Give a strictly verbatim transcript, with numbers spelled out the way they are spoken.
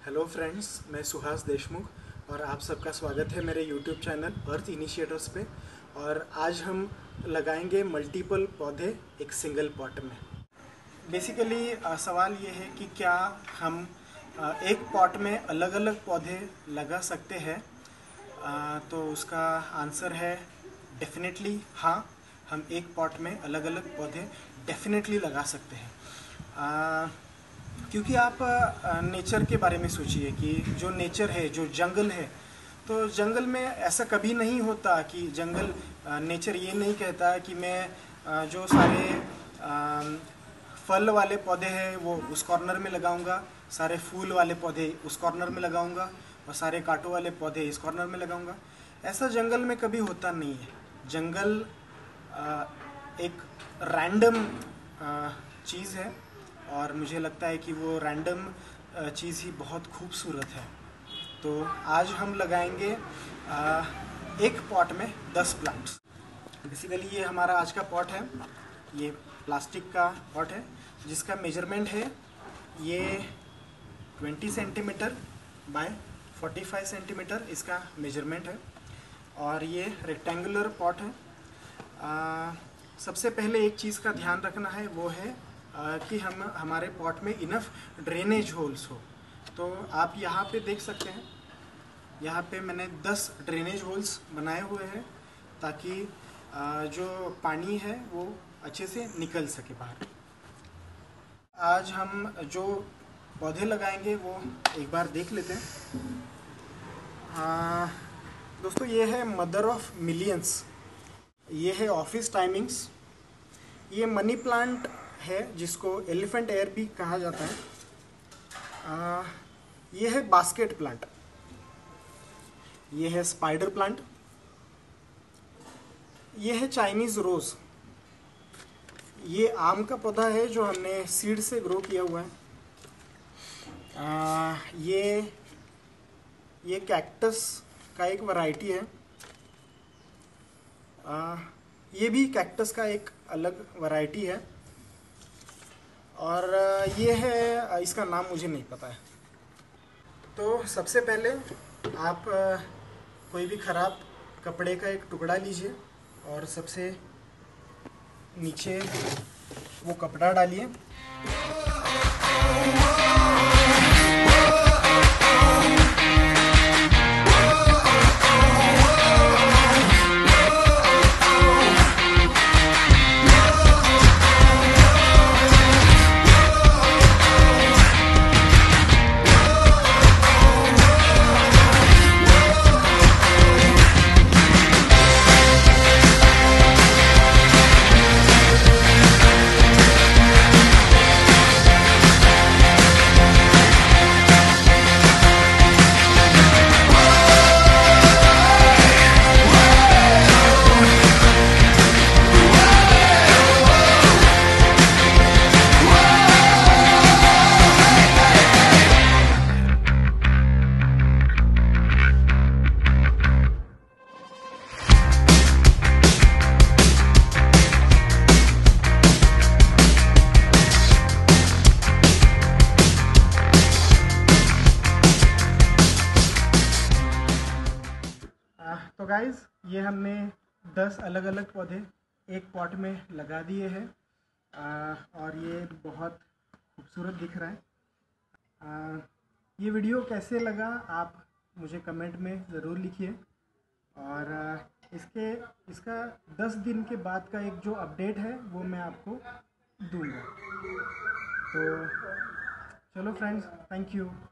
Hello friends, मैं सुहास देशमुख और आप सबका स्वागत है मेरे यूट्यूब चैनल अर्थ इनिशिएटर्स पे। और आज हम लगाएंगे मल्टीपल पौधे एक सिंगल पॉट में। बेसिकली सवाल ये है कि क्या हम आ, एक पॉट में अलग अलग पौधे लगा सकते हैं। आ, तो उसका आंसर है डेफिनेटली हाँ, हम एक पॉट में अलग अलग पौधे डेफिनेटली लगा सकते हैं। आ, क्योंकि आप नेचर के बारे में सोचिए कि जो नेचर है, जो जंगल है, तो जंगल में ऐसा कभी नहीं होता कि जंगल नेचर ये नहीं कहता कि मैं आ, जो सारे आ, फल वाले पौधे हैं वो उस कॉर्नर में लगाऊंगा, सारे फूल वाले पौधे उस कॉर्नर में लगाऊंगा और सारे कांटों वाले पौधे इस कॉर्नर में लगाऊंगा। ऐसा जंगल में कभी होता नहीं है। जंगल आ, एक रैंडम चीज़ है और मुझे लगता है कि वो रैंडम चीज़ ही बहुत खूबसूरत है। तो आज हम लगाएंगे एक पॉट में दस प्लांट्स। बेसिकली ये हमारा आज का पॉट है। ये प्लास्टिक का पॉट है जिसका मेजरमेंट है ये बीस सेंटीमीटर बाय पैंतालीस सेंटीमीटर इसका मेजरमेंट है और ये रेक्टेंगुलर पॉट है। आ, सबसे पहले एक चीज़ का ध्यान रखना है, वो है आ, कि हम हमारे पॉट में इनफ ड्रेनेज होल्स हो। तो आप यहाँ पे देख सकते हैं, यहाँ पे मैंने दस ड्रेनेज होल्स बनाए हुए हैं ताकि आ, जो पानी है वो अच्छे से निकल सके बाहर। आज हम जो पौधे लगाएंगे वो एक बार देख लेते हैं। आ, दोस्तों, ये है मदर ऑफ मिलियंस, ये है ऑफिस टाइमिंग्स। ये मनी प्लांट है जिसको एलिफेंट एयर भी कहा जाता है। आ, ये है बास्केट प्लांट, ये है स्पाइडर प्लांट, ये है चाइनीज रोज। ये आम का पौधा है जो हमने सीड से ग्रो किया हुआ है। आ, ये ये कैक्टस का एक वैरायटी है। आ, ये भी कैक्टस का एक अलग वैरायटी है और ये है, इसका नाम मुझे नहीं पता है। तो सबसे पहले आप कोई भी ख़राब कपड़े का एक टुकड़ा लीजिए और सबसे नीचे वो कपड़ा डालिए। तो गाइज़, ये हमने दस अलग अलग पौधे एक पॉट में लगा दिए हैं और ये बहुत खूबसूरत दिख रहा है। आ, ये वीडियो कैसे लगा आप मुझे कमेंट में ज़रूर लिखिए और आ, इसके इसका दस दिन के बाद का एक जो अपडेट है वो मैं आपको दूंगा। तो चलो फ्रेंड्स, थैंक यू।